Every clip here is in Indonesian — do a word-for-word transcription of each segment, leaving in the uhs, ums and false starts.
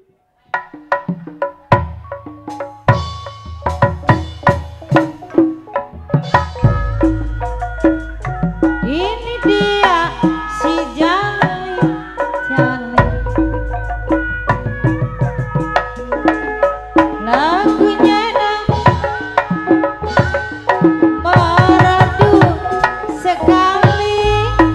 Ini dia si Jali Jali, lagunya enak merdu sekali,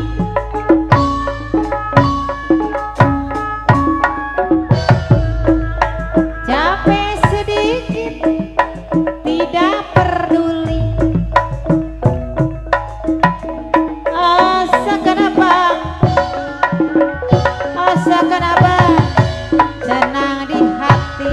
capek sedikit tidak peduli. Asa kenapa, asa kenapa, senang di hati.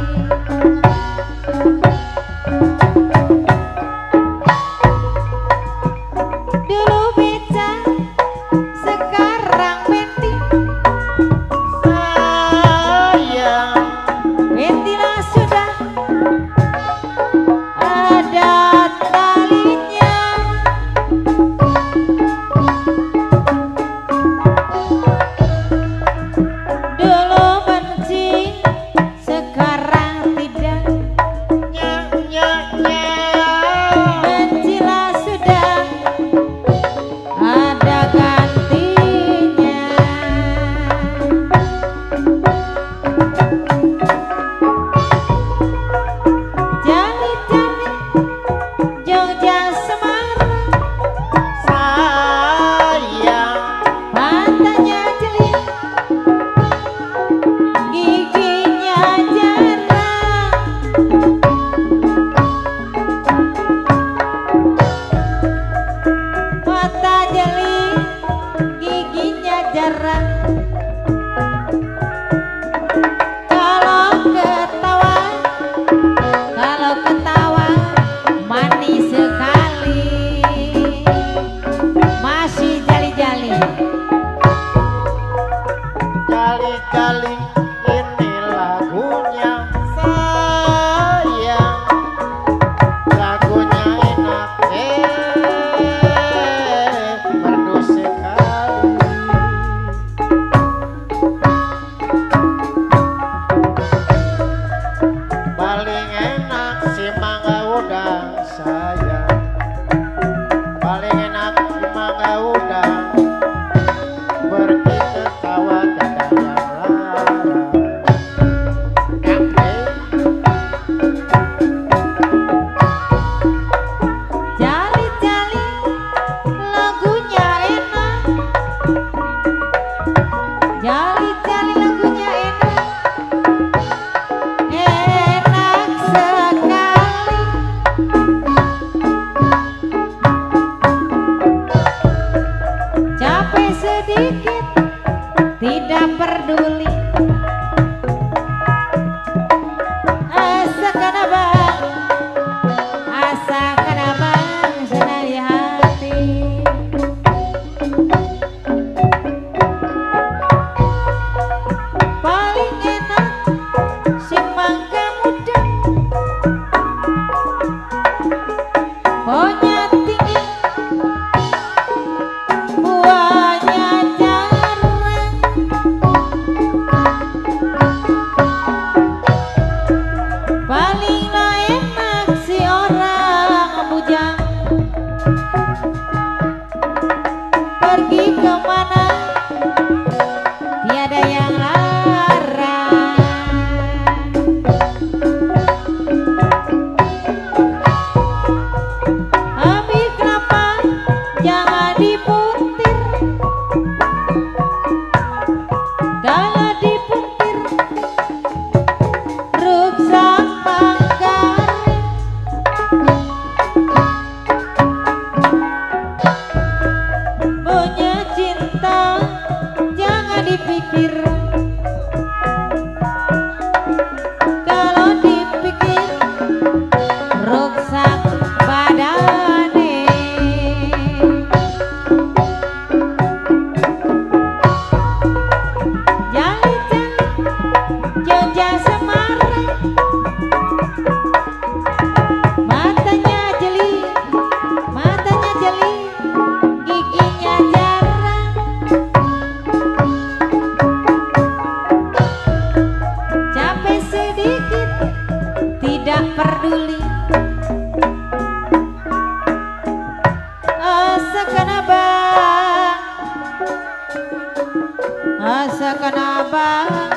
Dulu beca, sekarang menti. Sayang, mentilah sudah ada talinya. Dulu benci, sekarang tidak. Bencilah sudah ada gantinya. Jali-jali Jogja Semarang, sayang, matanya jeli, giginya jarang. Mata jeli, giginya jarang. Kalau ketawa, kalau ketawa manis sekali. Masih jali-jali. Kali-kali ini lagunya sayang, lagunya enak, eh merdu sekali. Paling enak si mangga udang sayang, paling enak si mangga udang, pergi ke sawah ada yang larang. merduli asa kana bang asa kana bang